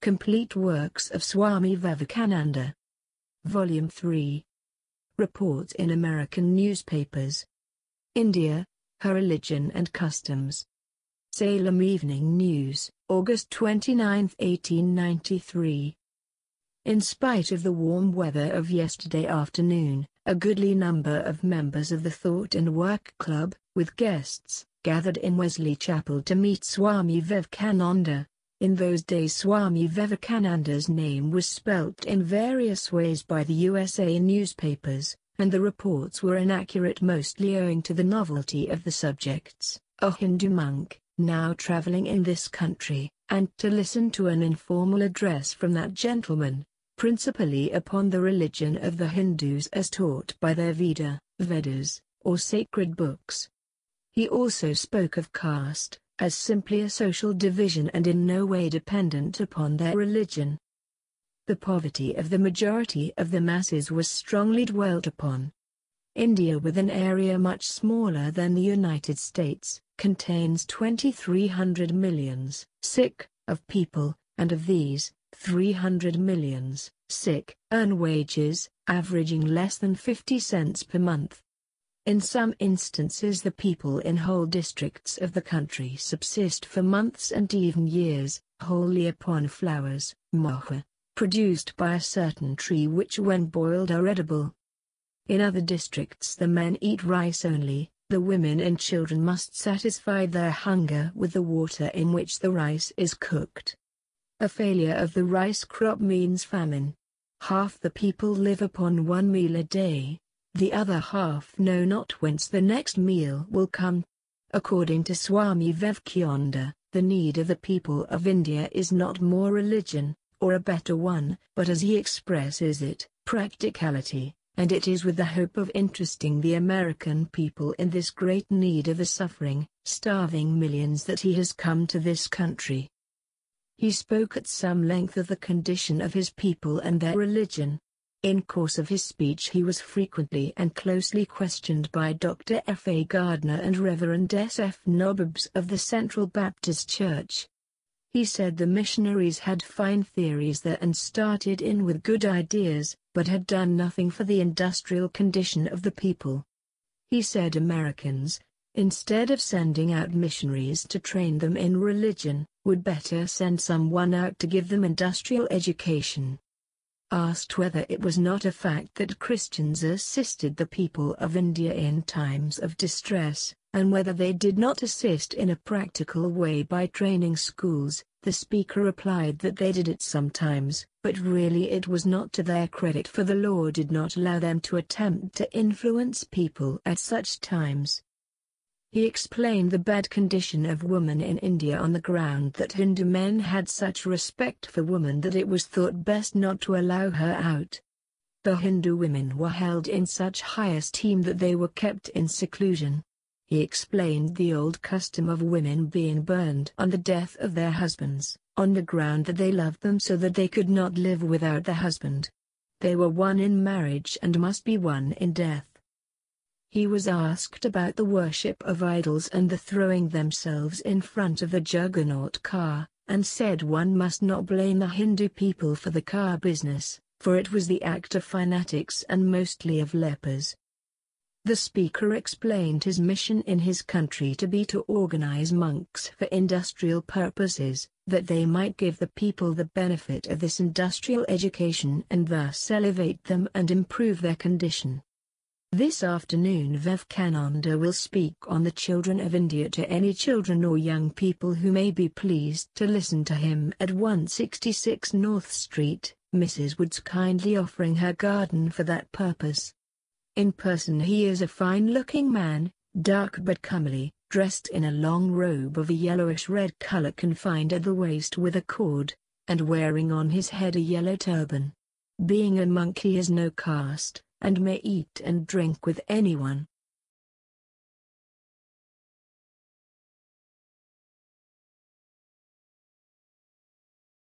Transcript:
Complete Works of Swami Vivekananda. Volume 3. Reports in American Newspapers. India, Her Religion and Customs. Salem Evening News, August 29, 1893. In spite of the warm weather of yesterday afternoon, a goodly number of members of the Thought and Work Club, with guests, gathered in Wesley Chapel to meet Swami Vivekananda. In those days Swami Vivekananda's name was spelt in various ways by the USA newspapers, and the reports were inaccurate mostly owing to the novelty of the subjects. A Hindu monk, now traveling in this country, and to listen to an informal address from that gentleman, principally upon the religion of the Hindus as taught by their Vedas, or sacred books. He also spoke of caste, as simply a social division and in no way dependent upon their religion. The poverty of the majority of the masses was strongly dwelt upon. India, with an area much smaller than the United States, contains 2,300 millions of people, and of these, 300 millions earn wages, averaging less than 50 cents per month. In some instances the people in whole districts of the country subsist for months and even years, wholly upon flowers, moha, produced by a certain tree which when boiled are edible. In other districts the men eat rice only, the women and children must satisfy their hunger with the water in which the rice is cooked. A failure of the rice crop means famine. Half the people live upon one meal a day. The other half know not whence the next meal will come. According to Swami Vivekananda, the need of the people of India is not more religion, or a better one, but as he expresses it, practicality, and it is with the hope of interesting the American people in this great need of the suffering, starving millions that he has come to this country. He spoke at some length of the condition of his people and their religion. In course of his speech he was frequently and closely questioned by Dr. F. A. Gardner and Reverend S. F. Nobbs of the Central Baptist Church. He said the missionaries had fine theories there and started in with good ideas, but had done nothing for the industrial condition of the people. He said Americans, instead of sending out missionaries to train them in religion, would better send someone out to give them industrial education. Asked whether it was not a fact that Christians assisted the people of India in times of distress, and whether they did not assist in a practical way by training schools, the speaker replied that they did it sometimes, but really it was not to their credit, for the law did not allow them to attempt to influence people at such times. He explained the bad condition of women in India on the ground that Hindu men had such respect for women that it was thought best not to allow her out. The Hindu women were held in such high esteem that they were kept in seclusion. He explained the old custom of women being burned on the death of their husbands, on the ground that they loved them so that they could not live without the husband. They were one in marriage and must be one in death. He was asked about the worship of idols and the throwing themselves in front of the Juggernaut car, and said one must not blame the Hindu people for the car business, for it was the act of fanatics and mostly of lepers. The speaker explained his mission in his country to be to organize monks for industrial purposes, that they might give the people the benefit of this industrial education and thus elevate them and improve their condition. This afternoon Vivekananda will speak on the children of India to any children or young people who may be pleased to listen to him at 166 North Street, Mrs. Woods kindly offering her garden for that purpose. In person he is a fine-looking man, dark but comely, dressed in a long robe of a yellowish-red color confined at the waist with a cord, and wearing on his head a yellow turban. Being a monk he has no caste, and may eat and drink with anyone.